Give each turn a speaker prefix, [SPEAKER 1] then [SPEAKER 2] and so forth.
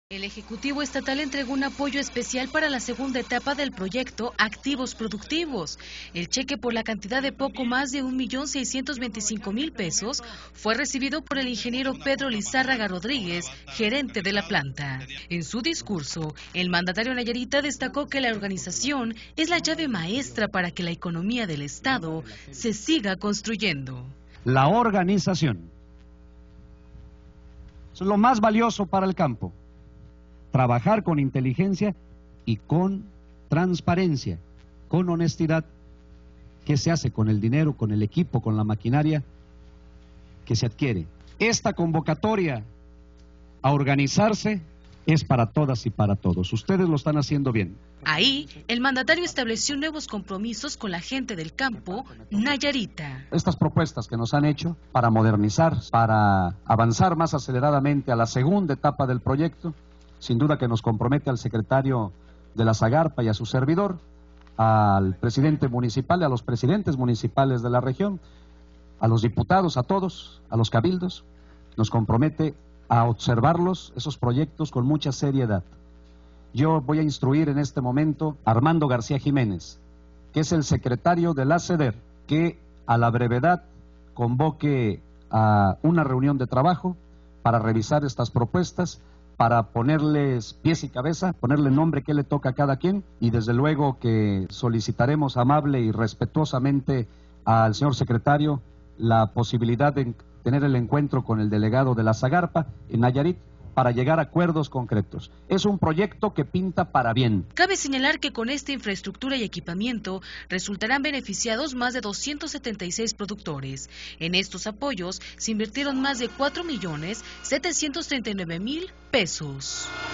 [SPEAKER 1] El Ejecutivo Estatal entregó un apoyo especial para la segunda etapa del proyecto Activos Productivos. El cheque por la cantidad de poco más de 1.625.000 pesos fue recibido por el ingeniero Pedro Lizárraga Rodríguez, gerente de la planta. En su discurso, el mandatario nayarita destacó que la organización es la llave maestra para que la economía del Estado se siga construyendo.
[SPEAKER 2] La organización es lo más valioso para el campo. Trabajar con inteligencia y con transparencia, con honestidad. ¿Qué se hace con el dinero, con el equipo, con la maquinaria que se adquiere? Esta convocatoria a organizarse es para todas y para todos. Ustedes lo están haciendo bien.
[SPEAKER 1] Ahí, el mandatario estableció nuevos compromisos con la gente del campo nayarita.
[SPEAKER 2] Estas propuestas que nos han hecho para modernizar, para avanzar más aceleradamente a la segunda etapa del proyecto, sin duda que nos compromete al secretario de la Zagarpa y a su servidor, al presidente municipal y a los presidentes municipales de la región, a los diputados, a todos, a los cabildos, nos compromete a observarlos, esos proyectos, con mucha seriedad. Yo voy a instruir en este momento a Armando García Jiménez, que es el secretario de la CEDER, que a la brevedad convoque a una reunión de trabajo para revisar estas propuestas, para ponerles pies y cabeza, ponerle nombre que le toca a cada quien, y desde luego que solicitaremos amable y respetuosamente al señor secretario la posibilidad de tener el encuentro con el delegado de la Zagarpa en Nayarit para llegar a acuerdos concretos. Es un proyecto que pinta para bien.
[SPEAKER 1] Cabe señalar que con esta infraestructura y equipamiento resultarán beneficiados más de 276 productores. En estos apoyos se invirtieron más de 4.739.000 pesos.